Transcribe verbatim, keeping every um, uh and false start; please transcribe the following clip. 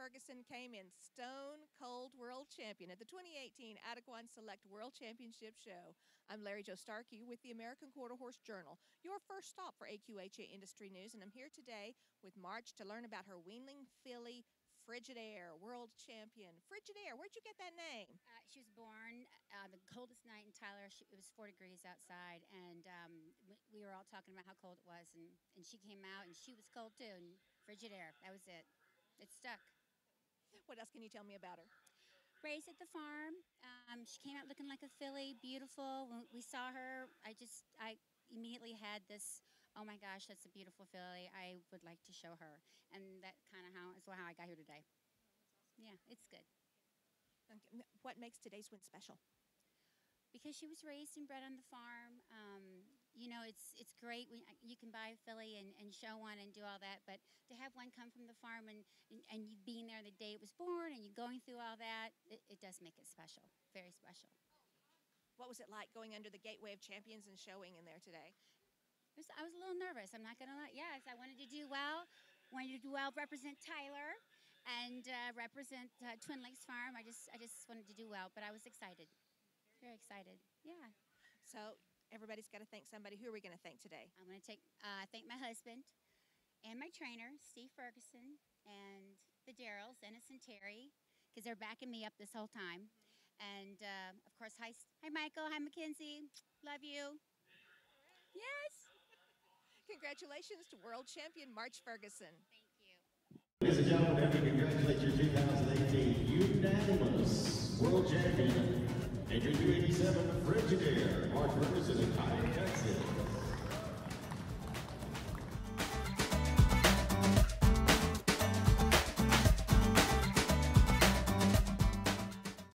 Ferguson came in stone cold world champion at the twenty eighteen Adequan Select World Championship Show. I'm Larry Jo Starkey with the American Quarter Horse Journal, your first stop for A Q H A industry news, and I'm here today with Marge to learn about her Weanling Filly Frigidaire, world champion. Frigidaire, where'd you get that name? Uh, she was born uh, the coldest night in Tyler. She, it was four degrees outside, and um, we, we were all talking about how cold it was, and, and she came out, and she was cold too, and Frigidaire, that was it. It stuck. What else can you tell me about her? Raised at the farm. Um, she came out looking like a filly, beautiful. When we saw her, I just, I immediately had this, oh my gosh, that's a beautiful filly. I would like to show her. And that kind of how is how I got here today. Yeah, it's good. What makes today's win special? Because she was raised and bred on the farm. Um, you know, it's it's great when you can buy a filly and, and show one and do all that, but to have one come from the farm and, and, and you being there the day it was born and you going through all that, it, it does make it special, very special. What was it like going under the Gateway of Champions and showing in there today? It was, I was a little nervous, I'm not going to lie. Yes, I wanted to do well, wanted to do well, represent Tyler and uh, represent uh, Twin Lakes Farm. I just, I just wanted to do well, but I was excited. Very excited, yeah. So everybody's got to thank somebody. Who are we going to thank today? I'm going to take uh, thank my husband and my trainer, Steve Ferguson, and the Darrells, Ennis and Terry, because they're backing me up this whole time. And uh, of course, hi, hi Michael, hi Mackenzie, love you. Yes. Congratulations to world champion Marge Ferguson. Thank you. Ladies and gentlemen, let me congratulate your two thousand eighteen unanimous world champion. Entry two eighty-seven, Frigidaire, Marge Ferguson, Tyler, Texas.